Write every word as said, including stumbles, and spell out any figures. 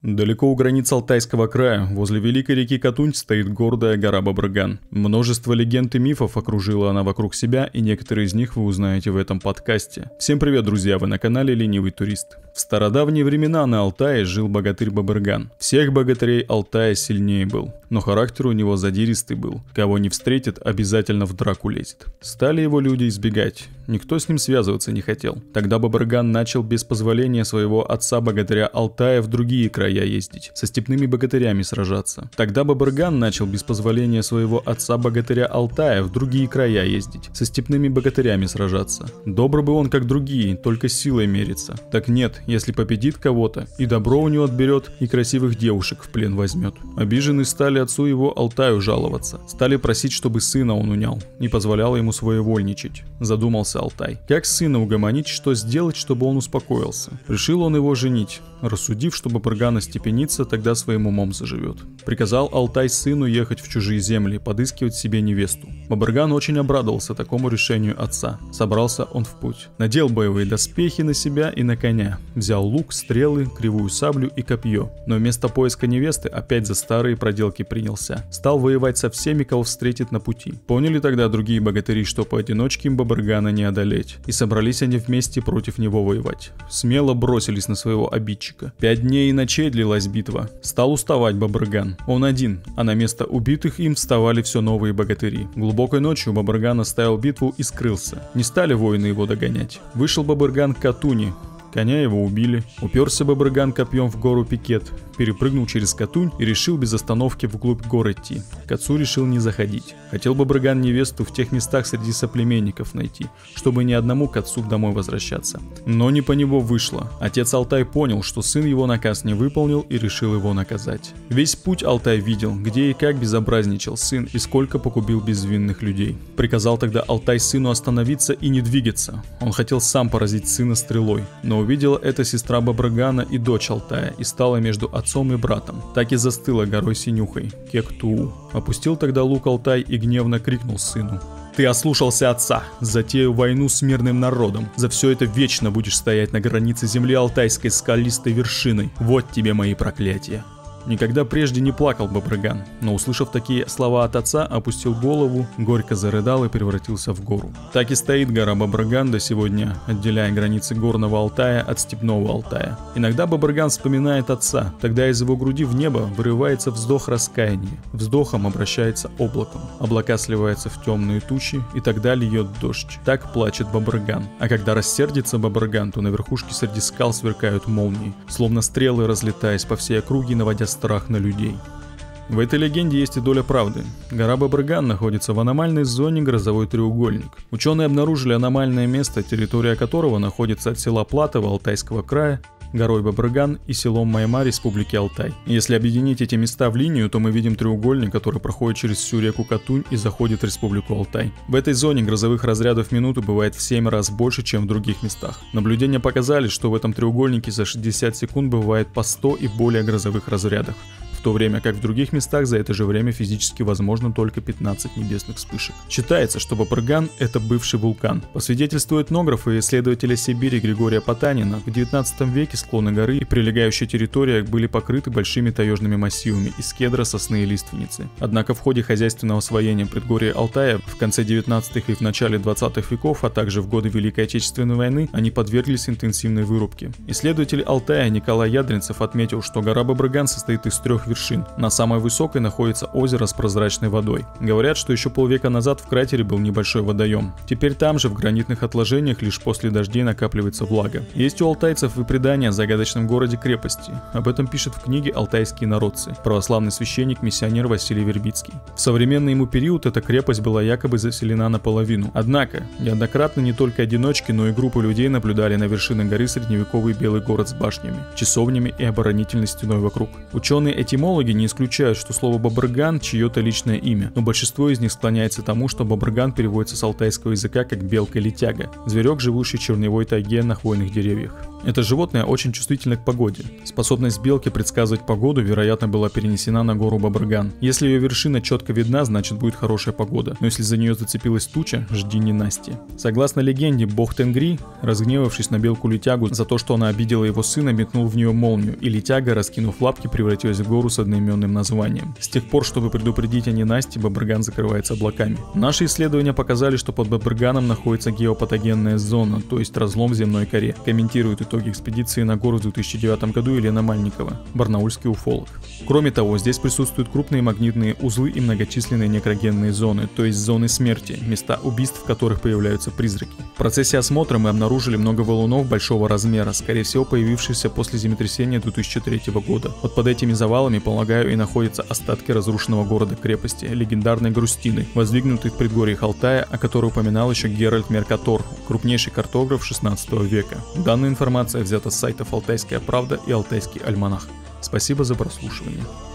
Далеко у границ Алтайского края, возле великой реки Катунь, стоит гордая гора Бабырган. Множество легенд и мифов окружила она вокруг себя, и некоторые из них вы узнаете в этом подкасте. Всем привет, друзья, вы на канале Ленивый Турист. В стародавние времена на Алтае жил богатырь Бабырган. Всех богатырей Алтая сильнее был, но характер у него задиристый был. Кого не встретит, обязательно в драку лезет. Стали его люди избегать, никто с ним связываться не хотел. Тогда Бабырган начал без позволения своего отца богатыря Алтая в другие края ездить, со степными богатырями сражаться. Тогда Бабырган начал без позволения своего отца богатыря Алтая в другие края ездить, со степными богатырями сражаться. Добр бы он как другие, только силой мерится. Так нет, если победит кого-то, и добро у него отберет, и красивых девушек в плен возьмет. Обиженные стали отцу его Алтаю жаловаться, стали просить, чтобы сына он унял, не позволял ему своевольничать. Задумался Алтай, как сына угомонить, что сделать, чтобы он успокоился. Решил он его женить, рассудив, что Бабырган остепенится, тогда своим умом заживет. Приказал Алтай сыну ехать в чужие земли, подыскивать себе невесту. Бабырган очень обрадовался такому решению отца. Собрался он в путь. Надел боевые доспехи на себя и на коня. Взял лук, стрелы, кривую саблю и копье. Но вместо поиска невесты опять за старые проделки принялся. Стал воевать со всеми, кого встретит на пути. Поняли тогда другие богатыри, что поодиночке им Бабыргана не одолеть. И собрались они вместе против него воевать. Смело бросились на своего обидчика. Пять дней и ночей длилась битва. Стал уставать Бабырган. Он один, а на место убитых им вставали все новые богатыри. Глубокой ночью Бабырган оставил битву и скрылся. Не стали воины его догонять. Вышел Бабырган к Катуни. Коня его убили. Уперся Бабырган копьем в гору Пикет, перепрыгнул через Катунь и решил без остановки вглубь гор идти. К отцу решил не заходить. Хотел Бабырган невесту в тех местах среди соплеменников найти, чтобы ни одному к отцу домой возвращаться. Но не по него вышло. Отец Алтай понял, что сын его наказ не выполнил, и решил его наказать. Весь путь Алтай видел, где и как безобразничал сын и сколько погубил безвинных людей. Приказал тогда Алтай сыну остановиться и не двигаться. Он хотел сам поразить сына стрелой, но увидела это сестра Бабыргана и дочь Алтая, и стала между отцом и братом. Так и застыла горой синюхой, Кек-Туу. Опустил тогда лук Алтай и гневно крикнул сыну: «Ты ослушался отца, затеял войну с мирным народом. За все это вечно будешь стоять на границе земли алтайской скалистой вершиной. Вот тебе мои проклятия». Никогда прежде не плакал Бабырган, но, услышав такие слова от отца, опустил голову, горько зарыдал и превратился в гору. Так и стоит гора Бабырган до сегодня, отделяя границы горного Алтая от степного Алтая. Иногда Бабырган вспоминает отца, тогда из его груди в небо вырывается вздох раскаяния, вздохом обращается облаком, облака сливаются в темные тучи, и тогда льет дождь. Так плачет Бабырган. А когда рассердится Бабырган, то на верхушке среди скал сверкают молнии, словно стрелы разлетаясь по всей округе, наводя страх на людей. В этой легенде есть и доля правды. Гора Бабырган находится в аномальной зоне Грозовой треугольник. Ученые обнаружили аномальное место, территория которого находится от села Платово Алтайского края, горой Бабырган и селом Майма Республики Алтай. Если объединить эти места в линию, то мы видим треугольник, который проходит через всю реку Катунь и заходит в Республику Алтай. В этой зоне грозовых разрядов в минуту бывает в семь раз больше, чем в других местах. Наблюдения показали, что в этом треугольнике за шестьдесят секунд бывает по сто и более грозовых разрядов, в то время как в других местах за это же время физически возможно только пятнадцать небесных вспышек. Считается, что Бабырган – это бывший вулкан. По свидетельству этнографа и исследователя Сибири Григория Потанина, в девятнадцатом веке склоны горы и прилегающая территория были покрыты большими таежными массивами из кедра, сосны и лиственницы. Однако в ходе хозяйственного освоения предгорья Алтая в конце девятнадцатых и в начале двадцатых веков, а также в годы Великой Отечественной войны, они подверглись интенсивной вырубке. Исследователь Алтая Николай Ядринцев отметил, что гора Бабырган состоит из трех вершин. На самой высокой находится озеро с прозрачной водой. Говорят, что еще полвека назад в кратере был небольшой водоем. Теперь там же в гранитных отложениях лишь после дождей накапливается влага. Есть у алтайцев и предание о загадочном городе-крепости. Об этом пишет в книге «Алтайские народцы» православный священник-миссионер Василий Вербицкий. В современный ему период эта крепость была якобы заселена наполовину. Однако, неоднократно не только одиночки, но и группы людей наблюдали на вершинах горы средневековый белый город с башнями, часовнями и оборонительной стеной вокруг. Ученые-этимологи не исключают, что слово Бабырган чье-то личное имя, но большинство из них склоняется к тому, что Бабырган переводится с алтайского языка как белка или тяга, зверек, живущий в черневой тайге на хвойных деревьях. Это животное очень чувствительно к погоде. Способность белки предсказывать погоду, вероятно, была перенесена на гору Бабрган. Если ее вершина четко видна, значит будет хорошая погода, но если за нее зацепилась туча, жди ненасти. Согласно легенде, бог Тенгри, разгневавшись на белку-летягу за то, что она обидела его сына, метнул в нее молнию, и летяга, раскинув лапки, превратилась в гору с одноименным названием. С тех пор, чтобы предупредить о ненасти, Бабрган закрывается облаками. Наши исследования показали, что под Бабрганом находится геопатогенная зона, то есть разлом в земной коре. Комментирует итоги экспедиции на гору в две тысячи девятом году Елена Мальникова, барнаульский уфолог. Кроме того, здесь присутствуют крупные магнитные узлы и многочисленные некрогенные зоны, то есть зоны смерти, места убийств, в которых появляются призраки. В процессе осмотра мы обнаружили много валунов большого размера, скорее всего появившихся после землетрясения две тысячи третьего года. Вот под этими завалами, полагаю, и находятся остатки разрушенного города-крепости, легендарной Грустины, воздвигнутой в предгорьях Алтая, о которой упоминал еще Геральт Меркатор, крупнейший картограф шестнадцатого века. Данная информация взята с сайтов «Алтайская правда» и «Алтайский альманах». Спасибо за прослушивание.